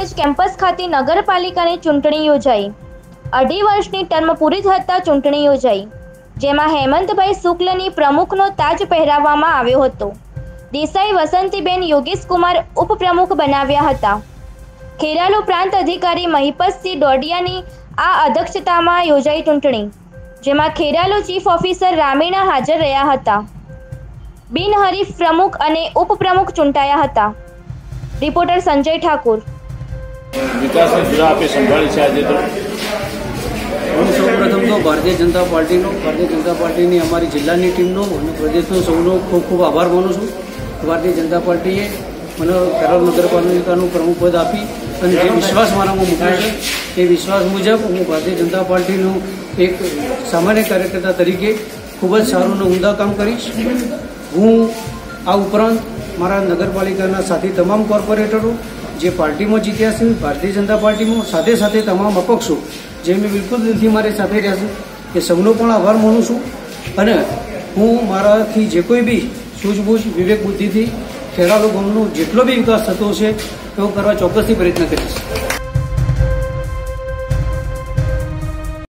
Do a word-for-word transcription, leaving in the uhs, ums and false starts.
College campus ખાતે નગરપાલિકાની ચૂંટણી યોજાઈ। અઢી વર્ષની ટર્મ પૂરી થતાં ચૂંટણી યોજાઈ, જેમાં હેમંતભાઈ શુક્લની પ્રમુખનો તાજ પહેરાવવામાં આવ્યો હતો। દેસાઈ વસંતીબેન યોગેશકુમાર ઉપપ્રમુખ બનાવ્યા હતા। ખેરાલુ પ્રાંત અધિકારી મહિપતસિંહ ડોડિયાની આ અધ્યક્ષતામાં યોજાઈ ચૂંટણી, જેમાં ખેરાલુ ચીફ ઓફિસર રામીણા હાજર રહ્યા હતા। બિનહરીફ પ્રમુખ અને ઉપપ્રમુખ ચૂંટાયા હતા। रिपोर्टर संजय ठाकुर। विकास ने जुड़ा आपे संभाળી છે આજે તો હું સૌપ્રથમ તો ભારતીય જનતા પાર્ટીનો ભારતીય જનતા પાર્ટીની અમારી જિલ્લાની ટીમનો અને પ્રદેશનો સૌનો ખૂબ ખૂબ આભાર માનું છું। ભારતીય જનતા પાર્ટીએ મને ખેરાલુ નગરપાલિકાનું પ્રમુખ પદ આપી અને જે વિશ્વાસ મારામાં મૂક્યો છે એ વિશ્વાસ મુજબ હું ભારતીય જનતા પાર્ટીનું એક સામાન્ય કાર્યકર્તા તરીકે ખૂબ જ સારું અને ઉમદા કામ કરીશ। હું આ ઉપરાંત મારા નગરપાલિકાના સાથી તમામ કોર્પોરેટરો જે પાર્ટીમાં જીત્યા છે, ભારતીય જનતા પાર્ટીમાં, સાથે સાથે તમામ અપક્ષો જે મેં બિલકુલ દિલથી મારી સાથે રહ્યા છે, એ સૌનો પણ આભાર માનું છું। અને હું મારાથી જે કોઈ બી સૂઝબૂઝ વિવેક બુદ્ધિથી ખેરાલુ ગામનો જેટલો બી વિકાસ થતો છે એવો કરવા ચોક્કસથી પ્રયત્ન કરીશ।